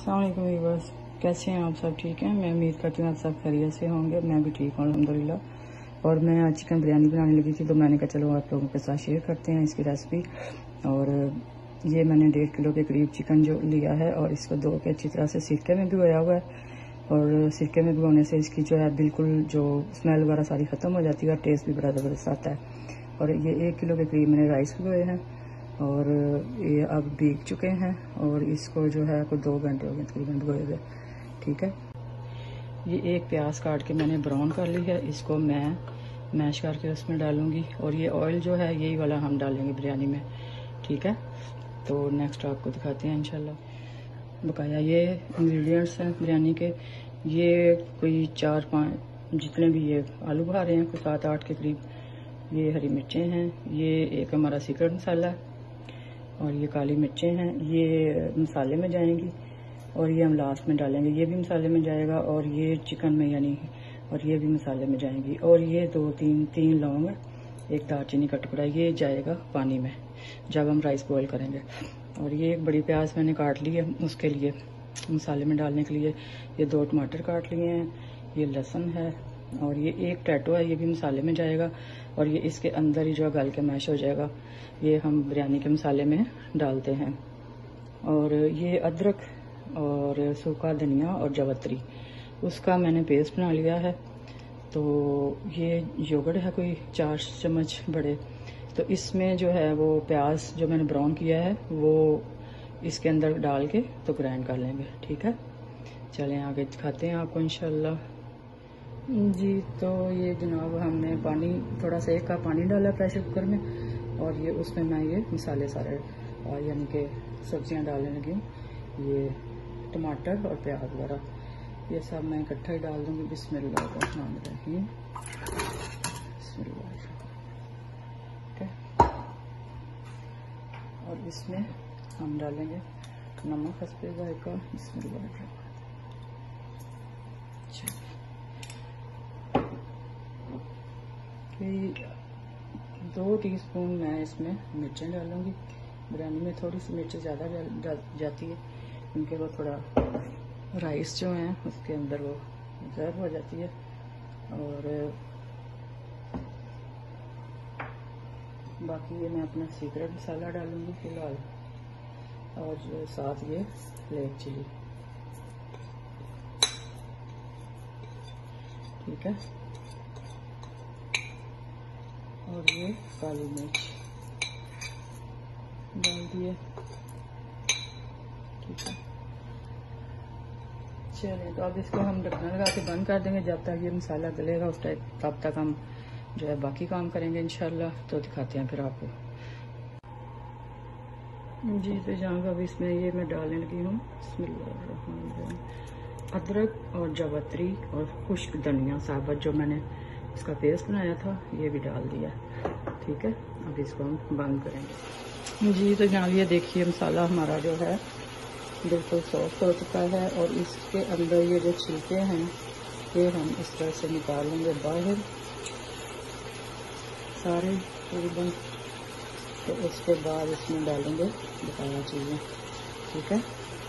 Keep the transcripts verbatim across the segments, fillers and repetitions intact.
अस्सलाम वालेकुम व्यूअर्स, कैसे हैं आप सब? ठीक हैं। मैं उम्मीद करती हूँ आप सब खैरियत से होंगे। मैं भी ठीक हूँ अल्हम्दुलिल्लाह। और मैं आज चिकन बिरयानी बनाने लगी थी तो मैंने कहा चलो आप लोगों के साथ शेयर करते हैं इसकी रेसिपी। और ये मैंने डेढ़ किलो के करीब चिकन जो लिया है और इसको धो के अच्छी तरह से सिरके में भिगोया हुआ है। और सिरके में भिगोने से इसकी जो है बिल्कुल जो स्मेल वगैरह सारी ख़त्म हो जाती है और टेस्ट भी बड़ा ज़बरदस्त आता है। और ये एक किलो के करीब मैंने राइस भिगोए हैं और ये अब भीग चुके हैं और इसको जो है कोई दो घंटे हो गए तकरीबन भिगोए हुए। ठीक है। ये एक प्याज काट के मैंने ब्राउन कर ली है, इसको मैं मैश करके उसमें डालूंगी। और ये ऑयल जो है यही वाला हम डालेंगे बिरयानी में। ठीक है, तो नेक्स्ट आपको दिखाते हैं इंशाल्लाह। बकाया ये इंग्रेडिएंट्स हैं बिरयानी के, ये कोई चार पाँच जितने भी ये आलू बना रहे हैं कोई सात आठ के करीब, ये हरी मिर्चें हैं, ये एक हमारा सीक्रेट मसाला है और ये काली मिर्चें हैं, ये मसाले में जाएंगी और ये हम लास्ट में डालेंगे, ये भी मसाले में जाएगा और ये चिकन में यानी और ये भी मसाले में जाएंगी। और ये दो तीन तीन लौंग, एक दालचीनी का टुकड़ा, ये जाएगा पानी में जब हम राइस बॉईल करेंगे। और ये एक बड़ी प्याज मैंने काट ली है उसके लिए मसाले में डालने के लिए। ये दो टमाटर काट लिए हैं, ये लहसुन है और ये एक टैटो है, ये भी मसाले में जाएगा और ये इसके अंदर ही जो गल के मैश हो जाएगा, ये हम बिरयानी के मसाले में डालते हैं। और ये अदरक और सूखा धनिया और जावित्री उसका मैंने पेस्ट बना लिया है। तो ये योगर्ट है कोई चार चम्मच बड़े, तो इसमें जो है वो प्याज जो मैंने ब्राउन किया है वो इसके अंदर डाल के तो ग्राइंड कर लेंगे। ठीक है, चलें आगे दिखाते हैं आपको इंशाल्लाह जी। तो ये जनाब हमने पानी थोड़ा सा एक कप पानी डाला प्रेशर कुकर में और ये उसमें मैं ये मसाले सारे यानी कि सब्जियां डालने लगी हूँ। ये टमाटर और प्याज वगैरह ये सब मैं इकट्ठा ही डाल दूंगी। बिस्मिल्लाहिर्रहमानिर्रहीम। बिस्मिल्लाह। ठीक है, और इसमें हम डालेंगे नमक हस्बे जायका। बिस्मिल्लाह। दो टीस्पून मैं इसमें मिर्चें डालूंगी। बिरयानी में थोड़ी सी मिर्च ज़्यादा डाल जाती है क्योंकि वो थोड़ा राइस जो है उसके अंदर वो ज़्यादा हो जाती है। और बाकी ये मैं अपना सीक्रेट मसाला डालूंगी फिलहाल, और जो साथ ये फ्लेक चिली। ठीक है, और ये काली मिर्च डाल दिए। ठीक है, चलिए तो अब इसको हम ढक्कन लगा के बंद कर देंगे जब तक ये मसाला गलेगा उस टाइप, तब तक हम जो है बाकी काम करेंगे इंशाल्लाह। तो दिखाते हैं फिर आपको जी। तो जहाँ अब इसमें ये मैं डालने लगी हूँ अदरक और जावित्री और खुश्क धनिया साबुत जो मैंने इसका पेस्ट बनाया था ये भी डाल दिया। ठीक है, अब इसको हम बंद करेंगे जी। तो यहाँ ये देखिए मसाला हमारा जो है बिल्कुल सॉफ्ट हो चुका है और इसके अंदर ये जो छिलके हैं ये हम इस तरह से निकाल लेंगे बाहर सारे तकरीबन। तो उसके बाद इसमें डालेंगे बकाया चीज़ें। ठीक है,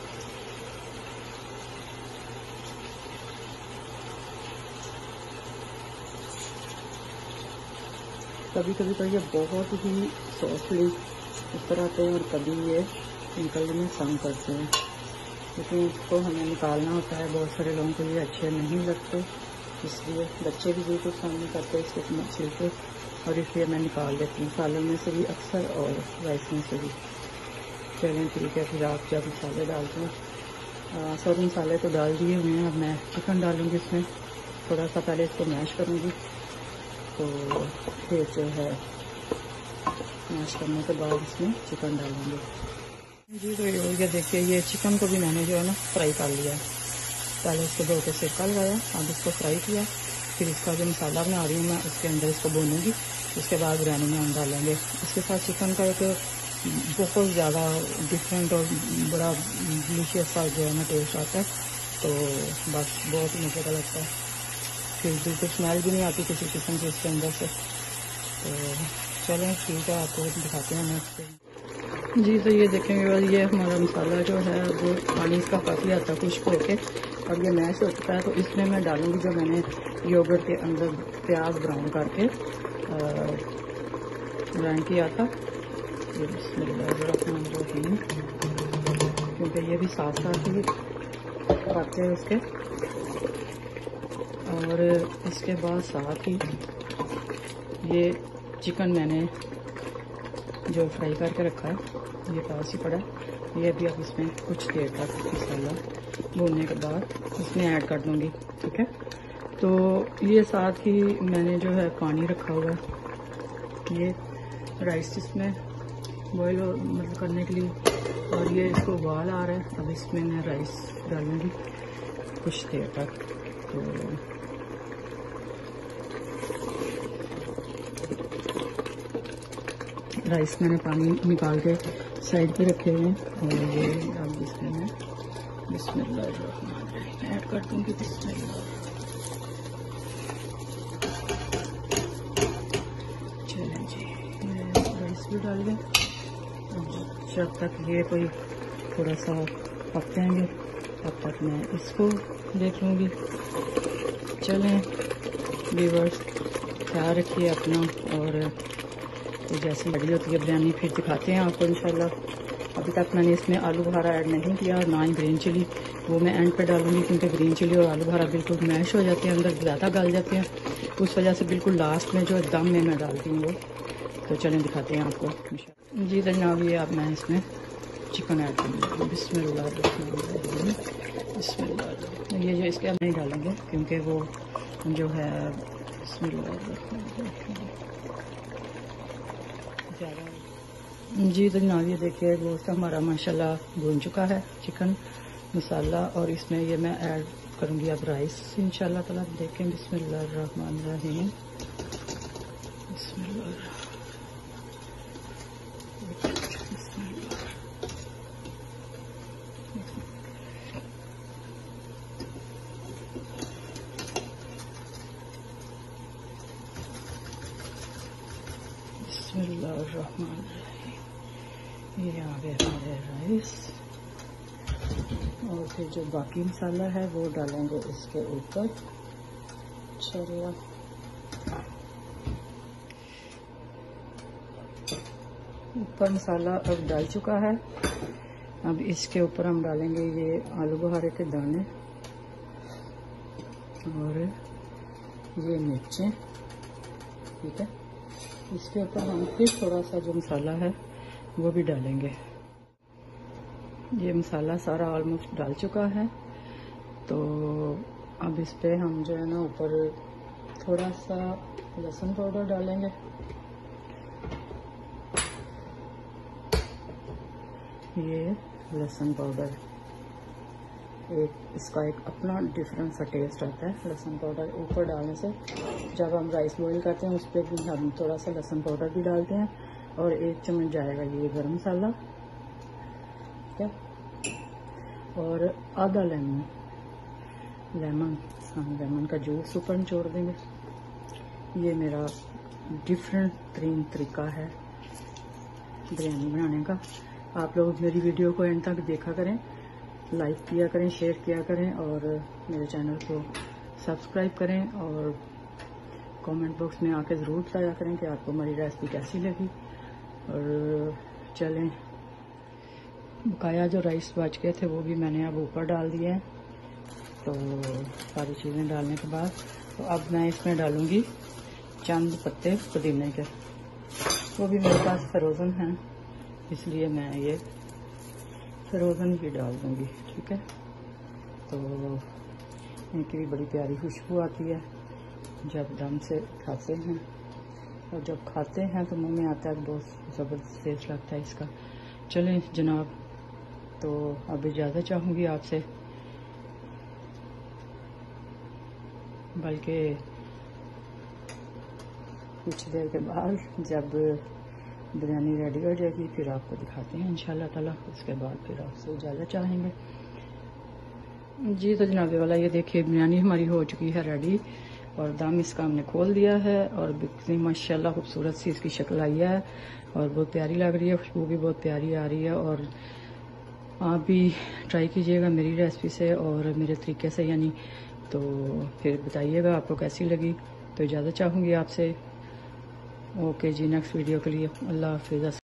कभी कभी तो ये बहुत ही सॉफ्टली इस तरह आते हैं और कभी ये निकलने में संग करते हैं, लेकिन इसको हमें निकालना होता है। बहुत सारे लोगों को ये अच्छे नहीं लगते, इसलिए बच्चे भी बिल्कुल पसंद नहीं करते इसके छिलके, और इसलिए मैं निकाल देती हूँ सालों में से भी अक्सर और राइस में से भी। चलें ठीक है, फिर आप जब मसाले डालते हैं सॉरी मसाले तो डाल दिए हुए हैं, अब मैं चिकन डालूँगी इसमें। थोड़ा सा पहले इसको मैश करूँगी, तो फिर जो है मैश करने के बाद इसमें चिकन डालूँगी जी। तो ये देखिए ये चिकन को भी मैंने जो है ना फ्राई कर लिया। पहले इसको धो के सिरका लगाया, अब इसको फ्राई किया, फिर इसका जो मसाला बना रही हूँ मैं उसके अंदर इसको भूनूंगी, उसके बाद बिरयानी में हम डालेंगे। इसके साथ चिकन का एक बहुत ज़्यादा डिफरेंट और बड़ा डिलीशियस सा जो है ना टेस्ट आता है, तो बस बहुत ही मज़े का लगता है। फिर बिल्कुल स्मेल भी नहीं आती किसी किस्म की इसके अंदर से। तो चलें ठीक है, आपको दिखाते हैं नेक्स्ट। जी तो ये देखेंगे, ये हमारा मसाला जो है वो पानी इसका काफ़ी हद तक खुश्क होके और ये मैश हो चुका है। तो इसमें मैं डालूंगी जो मैंने योगर्ट के अंदर प्याज ब्राउन करके ग्राइंड किया था, ये बिस्मिल्लाहिर्रहमानिर्रहीम, क्योंकि ये भी साथ साथ ही पकते हैं उसके। और इसके बाद साथ ही ये चिकन मैंने जो फ्राई करके रखा है ये पास ही पड़ा है, ये भी अब इसमें कुछ देर तक मसाला भूनने के बाद इसमें ऐड कर दूंगी। ठीक है, तो ये साथ ही मैंने जो है पानी रखा हुआ है, ये राइस इसमें बॉयल मतलब करने के लिए, और ये इसको उबाल आ रहा है। अब इसमें मैं राइस डालूंगी कुछ देर तक। तो राइस मैंने पानी निकाल के साइड पे रखे हुए हैं और ये अब इसमें मैं बिस्मिल्लाह ऐड कर दूंगी। बिस्मिल्लाह, चलें जी, राइस भी डाल दें। जब तक ये कोई थोड़ा सा पक जाएंगे तब तक मैं इसको देख लूँगी। चलें व्यूअर्स, ख्याल रखिए अपना, और तो जैसी रेडी होती है बिरयानी फिर दिखाते हैं आपको इंशाल्लाह। अभी तक मैंने इसमें आलू बुखारा ऐड नहीं किया और ना ही ग्रीन चिली, वो मैं एंड पे डालूंगी, क्योंकि ग्रीन चिली और आलू बुखारा बिल्कुल मैश हो जाते हैं, अंदर ज़्यादा गल जाते हैं, उस वजह से बिल्कुल लास्ट में जो दम में मैं डालती हूँ वो। तो चलें दिखाते हैं आपको इंशाल्लाह। जी जनाब, ये अब मैं इसमें चिकन ऐड करूँगी। बिस्मिल्लाह बिस्मिल्लाह, ये जो इसके अब नहीं डालेंगे क्योंकि वो जो है बिस्मिल्लाह जी। तो जनाब ये देखिए गोश्त हमारा माशाल्लाह भून चुका है, चिकन मसाला, और इसमें ये मैं ऐड करूँगी अब राइस इंशाल्लाह ताला। देखें बिस्मिल्लाहिर्रहमानिर्रहीम, बिस्मिल्लाह, बिस्मिल्लाहिर्रहमानिर्रहीम। ये आ गए हमारे राइस, और फिर जो बाकी मसाला है वो डालेंगे इसके ऊपर। चलिए ऊपर मसाला अब डाल चुका है। अब इसके ऊपर हम डालेंगे ये आलू बुखारे के दाने और ये मिर्चें। ठीक है, इसके ऊपर हम फिर थोड़ा सा जो मसाला है वो भी डालेंगे। ये मसाला सारा ऑलमोस्ट डाल चुका है, तो अब इस पे हम जो है ना ऊपर थोड़ा सा लहसुन पाउडर डालेंगे। ये लहसुन पाउडर एक इसका एक अपना डिफरेंट सा टेस्ट आता है लहसुन पाउडर ऊपर डालने से। जब हम राइस बॉईल करते हैं उस पर भी हम थोड़ा सा लहसुन पाउडर भी डालते हैं, और एक चम्मच जाएगा ये गरम मसाला। ठीक है, और आधा लेमन लेमन हम लेमन का जूस ऊपर निचोड़ देंगे। ये मेरा डिफरेंट तरीन तरीका है बिरयानी बनाने का। आप लोग मेरी वीडियो को एंड तक देखा करें, लाइक किया करें, शेयर किया करें, और मेरे चैनल को सब्सक्राइब करें, और कमेंट बॉक्स में आके ज़रूर बताया करें कि आपको हमारी रेसिपी कैसी लगी। और चलें, बकाया जो राइस बच गए थे वो भी मैंने अब ऊपर डाल दिए हैं। तो सारी चीज़ें डालने के बाद तो अब मैं इसमें डालूंगी चंद पत्ते पुदीने के, वो भी मेरे पास फ्रोज़न हैं, इसलिए मैं ये फ्रोज़न भी डाल दूंगी। ठीक है, तो इनकी भी बड़ी प्यारी खुशबू आती है जब दम से खाते हैं, और जब खाते हैं तो मुंह में आता है, बहुत ज़बरदस्त टेस्ट लगता है इसका। चलें जनाब, तो अब इजाज़त चाहूँगी आपसे, बल्कि कुछ देर के बाद जब बिरयानी रेडी हो जाएगी फिर आपको दिखाते हैं इंशाल्लाह ताला। उसके बाद फिर आपसे इजाज़त चाहेंगे। जी तो जनाबे वाला ये देखिए बिरयानी हमारी हो चुकी है रेडी, और दम इसका हमने खोल दिया है और कितनी माशाल्लाह खूबसूरत सी इसकी शक्ल आई है और बहुत प्यारी लग रही है, खुशबू भी बहुत प्यारी आ रही है। और आप भी ट्राई कीजिएगा मेरी रेसिपी से और मेरे तरीके से, यानी तो फिर बताइएगा आपको कैसी लगी। तो इजाज़त चाहूँगी आपसे। ओके जी, नेक्स्ट वीडियो के लिए अल्लाह हाफिज़।